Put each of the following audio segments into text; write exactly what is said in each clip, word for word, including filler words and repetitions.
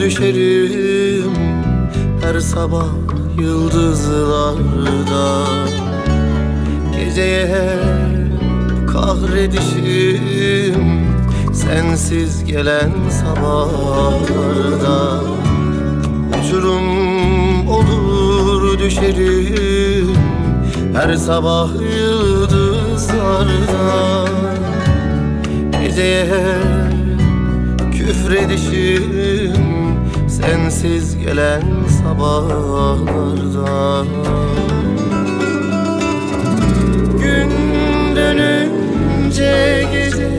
düşerim her sabah yıldızlarda. Geceye hep kahredişim sensiz gelen sabahlarda. Uçurum olur düşerim her sabah yıldızlarda. Geceye hep küfredişim sensiz gelen sabahlarda. Gün dönünce gece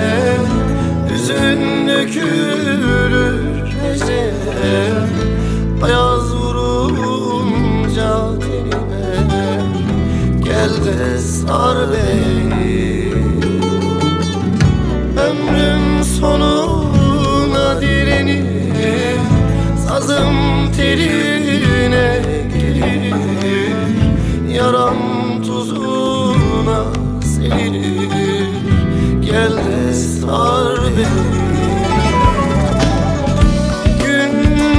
hüzün dökülür gece. Ayaz vurunca tenime gel de sar beni. Ömrüm sonuna direnir, sazım teline gelir, yaram tuzuna serilir, gel de sar beni. Gün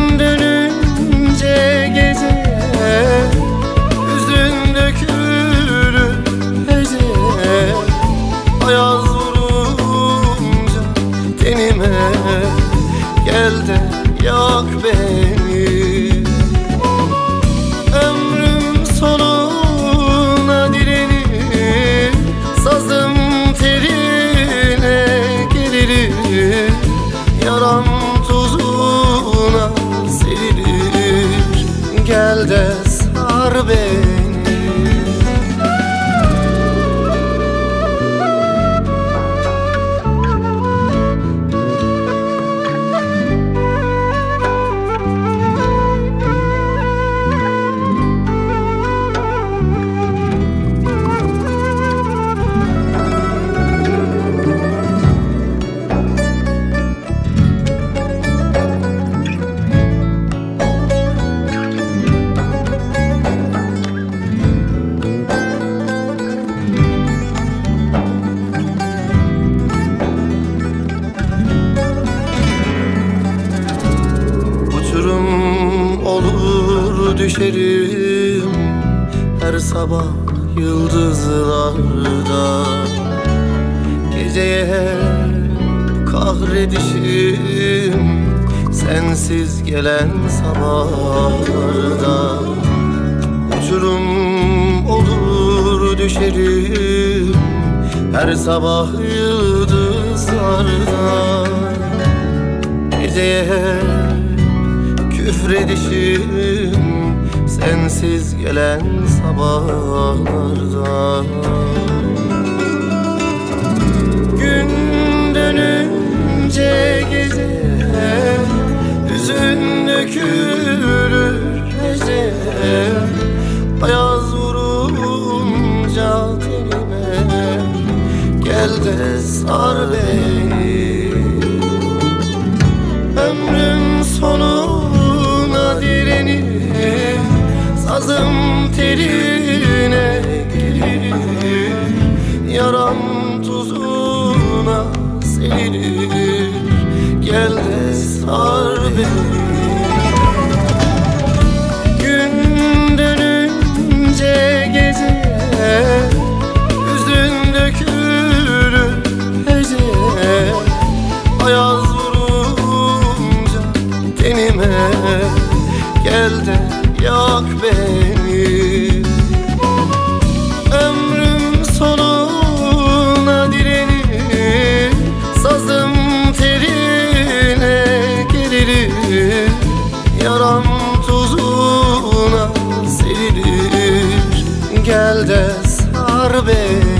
dönünce gece hüzün dökülür gece. Ayaz vurunca tenime gel de yak beni. Ömrüm sonuna direnir, sazım teline gelir, yaram tuzuna serilir, gel de sar beni. Olur düşerim her sabah yıldızlarda. Geceye hep kahredişim sensiz gelen sabahlarda. Uçurum olur düşerim her sabah yıldızlarda. Geceye hep küfredişim sensiz gelen sabahlarda. Gün dönünce gece hüzün dökülür gece. Ayaz vurunca tenime gel de sar beni. Ömrüm sonuna direnir, sazım teline gelir, yaram tuzuna serilir, gel de sar beni. Gün dönünce gece hüzün dökülür gece. Ayaz vurunca tenime gel de yak beni. Ömrüm sonuna direnir, sazım teline gelir, yaram tuzuna serilir, gel de sar beni.